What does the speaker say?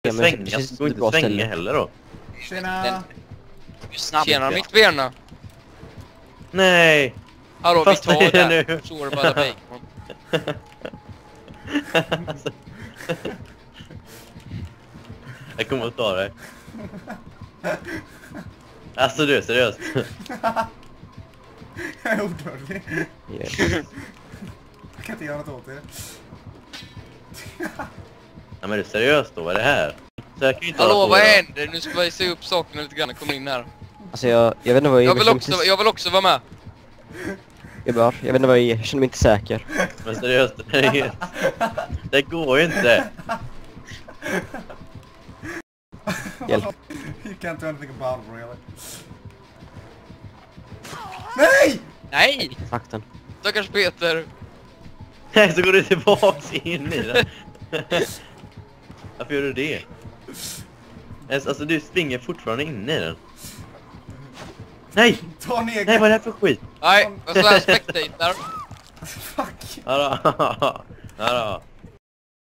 Det går inte att svänga heller då. Tjena! Tjena mitt bena. Nej! Hallå, vi Fastna tar i det det. nu. Sår bara bacon. Jag kommer att ta dig. Alltså du är seriöst. Jag är odödlig. Yes. Jag kan inte göra något åt det. Ja, men du är seriöst då, vad är det här? Så jag kan ju inte Hallå, hålla på vad då. händer? Nu ska vi se upp sakerna lite grann. Kom in här. Alltså jag vet inte vad Jag vill också vara med. Jag vet inte vad jag känner mig inte säker. Men seriöst, det går ju inte. Hjälp. You can't do anything about it, really. Nej! Nej! Fakten. Stackars Peter. Nej, så går du tillbaks in i den. Varför gör du det? Alltså du springer fortfarande in i den. Nej! Ta ner. Nej, vad är det här för skit? Nej, jag så här spectator. Fuck. Hallå. Hallå.